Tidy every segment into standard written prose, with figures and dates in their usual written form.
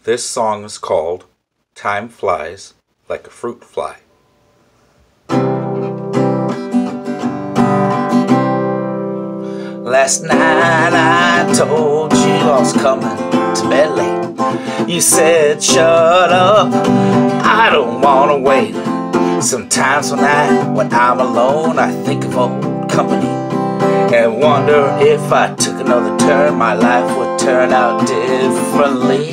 This song is called Time Flies Like a Fruit Fly. Last night I told you I was coming to bed late. You said shut up, I don't wanna wait. Sometimes when I'm alone, I think of old company and wonder if I took another turn, my life would turn out differently.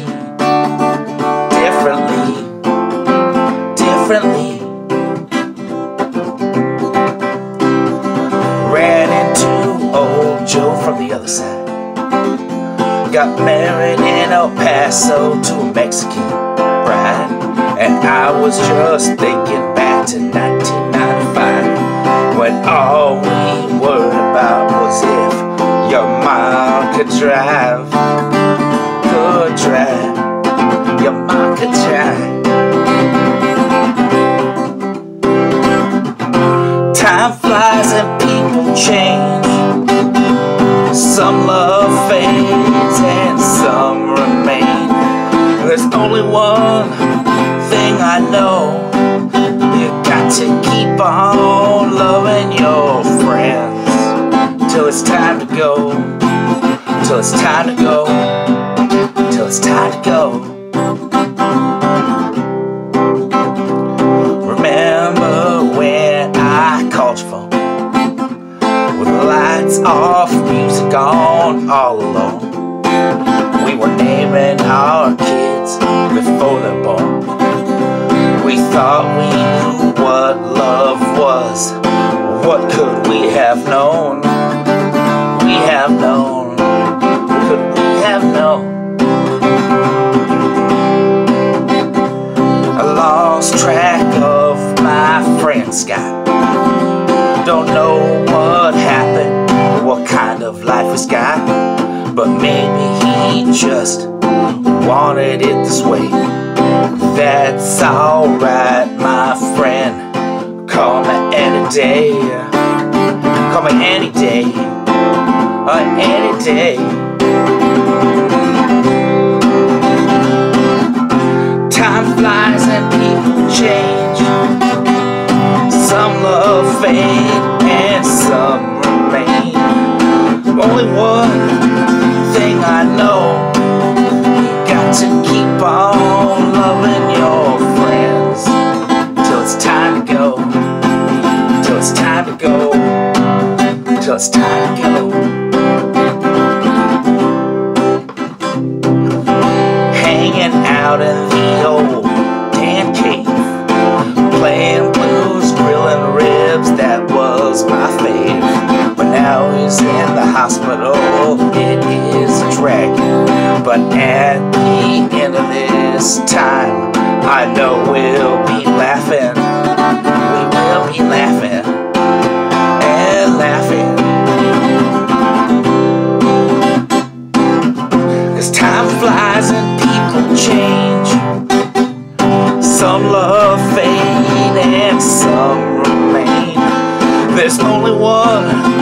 Ran into old Joe from the other side. Got married in El Paso to a Mexican bride. And I was just thinking back to 1995, when all we worried about was if your mom could drive. Your mom could drive. Time flies and people change. Some love fades and some remain. There's only one thing I know: you got to keep on loving your friends till it's time to go. Till it's time to go. Till it's time to go. Remember when I called your phone with the lights off, music on, all alone? We were naming our kids before they're born. We thought we knew what love was. What could we have known? We have known. Could we have known? I lost track of my friend Scott. Don't know what happened, what kind of life he's got, but maybe he just wanted it this way. That's alright, my friend. Call me any day. Call me any day. Any day. Time flies and people change. Some love fade and some remain. Only one thing I know: you got to keep on loving your friends till it's time to go. Till it's time to go. Till it's time to go. Hanging out in the old tan cave, playing blues, grilling ribs, that was my fave. But now he's in the hospital, it is a drag. But at the end of this time, I know we'll be laughing. We will be laughing and laughing. 'Cause time flies and people change. Some love fade and some remain. There's only one